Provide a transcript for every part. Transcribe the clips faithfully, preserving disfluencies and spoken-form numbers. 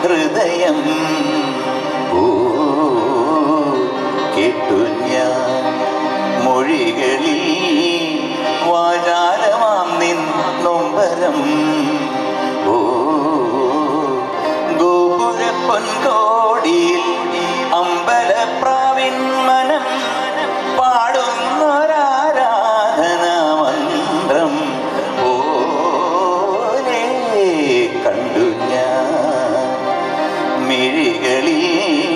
ഹൃദയം ഓ കേട്ടു ഞാൻ മൊഴികളിൽ വാചാലമാം നിൻ നൊമ്പരം ഓ ഗോപുര പൊൻകോടിയിൽ അമ്പലപ്രാവിൻ മനം പാടുന്നൊരാരാധനാ മന്ത്രം പോലെ കണ്ടു ഞാൻ മിഴികളിൽ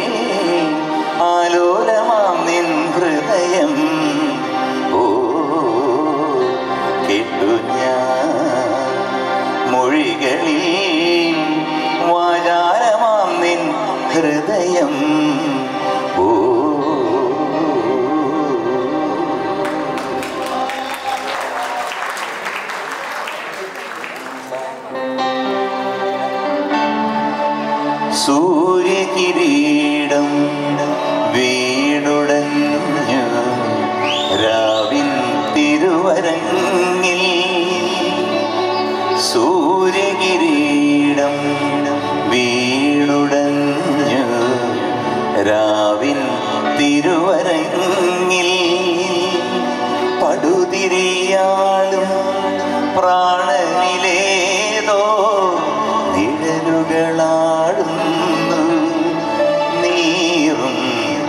ആലോലമാം നിൻ ഹൃദയം ഓ കേട്ടു ഞാൻ മൊഴികളിൽ വാചാലമാം നിൻ ഹൃദയം ഓ സൂര്യകിരീടം വീടുടഞ്ഞു രാവിൻ തിരുവരങ്ങിൽ സൂര്യകിരീടം വീടുടഞ്ഞു രാവിൻ തിരുവരങ്ങിൽ പടുതിരിയാളും പ്രാണനിലേതോ നിഴലുകളാടുന്നു നീറും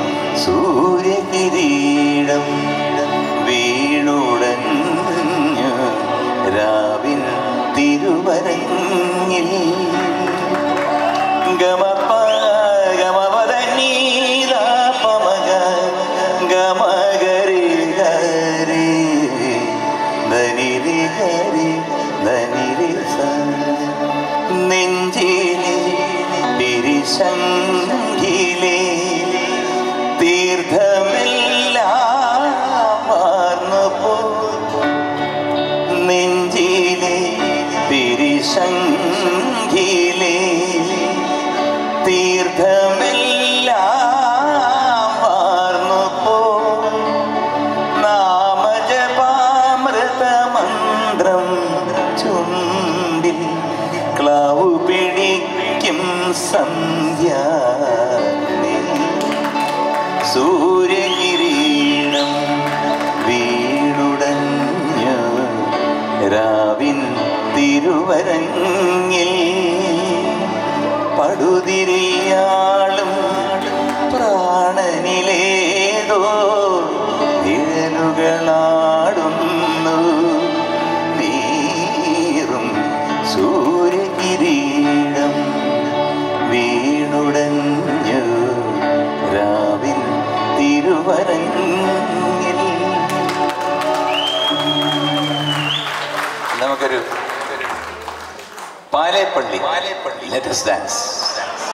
സൂര്യകിരീടം വീണുടഞ്ഞു രാവിൻ തിരുവരങ്ങിൽ ഗമപ ഗമപദ നീല പമഗ ഗമഗരി ഗരി ധനിരി ഗരി ധനിരി സ നെഞ്ചിലെ തിരിശങ്കിലെ തീർത്ഥമെല്ലാം വാർന്നു പോ നെഞ്ചിലെ തിരിശങ്കിലെ തീർത്ഥമെല്ലാം വാർന്നു പോ നാമജപാമൃതമന്ത്രം ചുണ്ടിൽ ക്ലാവു പിടിക്കും സന്ധ്യ സൂര്യകിരീടം വീടുടഞ്ഞു രാവിൻ തിരുവരങ്ങിൽ പടുതിരിയാളും പ്രാണനിലേതോ നിഴലുകളാടുന്നു നീറും സൂര്യകിരീടം വീണുടഞ്ഞു രാവിൻ തിരുവരങ്ങിൽ. നമുക്കൊരു പാലേപ്പള്ളി പാലേപ്പള്ളി ലെറ്റ് us dance.